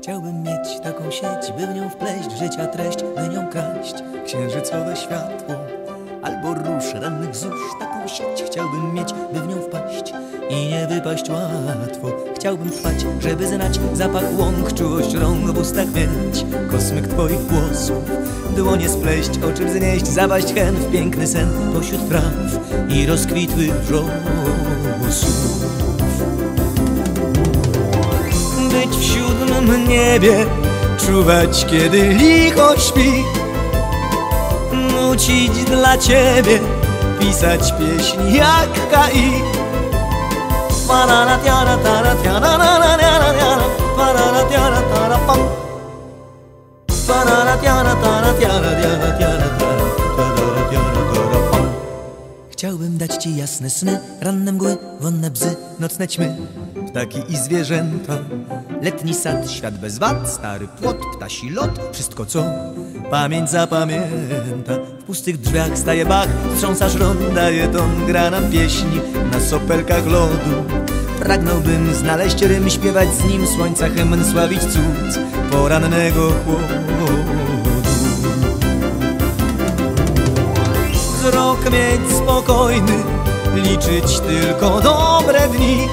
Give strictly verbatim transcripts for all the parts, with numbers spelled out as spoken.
Chciałbym mieć taką sieć, by w nią wpleść życia treść, by nią kraść księżycowe światło albo róż rannych zórz. Taką sieć chciałbym mieć, by w nią wpaść i nie wypaść łatwo. Chciałbym trwać, żeby znać zapach łąk, czułość rąk w ustach mieć, kosmyk twoich włosów, dłonie spleść, oczy wznieść, zapaść hen w piękny sen pośród traw i rozkwitłych wrzosów. Być w siódmym niebie, czuwać kiedy licho śpi, nucić dla ciebie, pisać pieśni jak Kai. Parara tiara tara tiara na na na na, parara tiara tara pam, parara tiara tara tiara tiara tiara tara tiara tiara pam. Chciałbym dać ci jasne sny, ranne mgły, wonne bzy, nocne ćmy, ptaki i zwierzęta, letni sad, świat bez wad, stary płot, ptasi lot, wszystko co pamięć zapamięta. W pustych drzwiach staje Bach, wstrząsa żron, daje ton, gra nam pieśni na sopelkach lodu. Pragnąłbym znaleźć rym, śpiewać z nim słońca hymn, sławić cud porannego chłodu. Wzrok mieć spokojny, liczyć tylko dobre dni,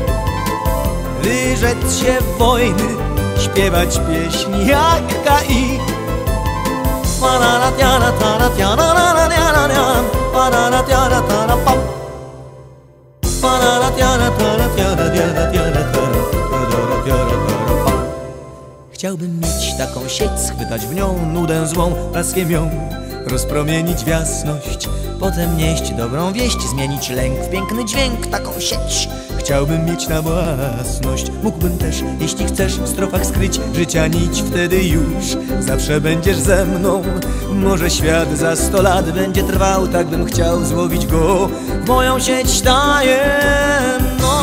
wyrzec się wojny, śpiewać pieśni jak Kai. Parara tiara tara tiara na na na na, parara tiara tara pam, parara tiara tara tiara tiara tiara tiara tiara tara pam. Chciałbym mieć taką sieć, schwytać w nią nudę złą, blaskiem ją rozpromienić w jasność, potem nieść dobrą wieść, zmienić lęk w piękny dźwięk. Taką sieć chciałbym mieć na własność. Mógłbym też, jeśli chcesz, w strofach skryć życia nić, wtedy już zawsze będziesz ze mną. Może świat za sto lat będzie trwał, tak bym chciał złowić go w moją sieć tajemną.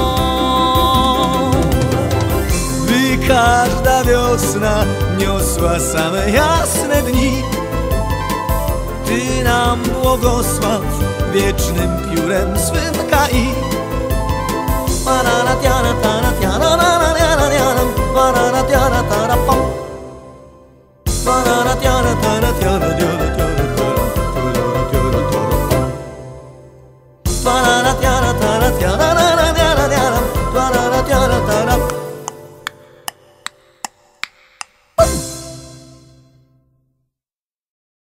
By każda wiosna niosła same jasne dni, Ty nam błogosław wiecznym piórem swym Kai. Parara tiara tara tiara na na na na, parara tiara tara pam, parara tiara tara tiara